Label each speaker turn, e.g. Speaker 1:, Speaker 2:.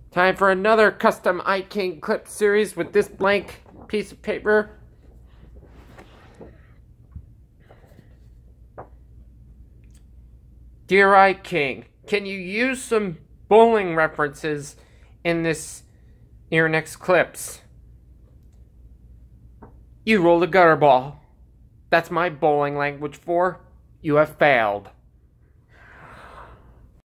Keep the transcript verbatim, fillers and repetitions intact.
Speaker 1: Time for another custom iking clip series with this blank piece of paper. Dear iking, can you use some bowling references in this your next clips? You rolled a gutter ball. That's my bowling language for you have failed.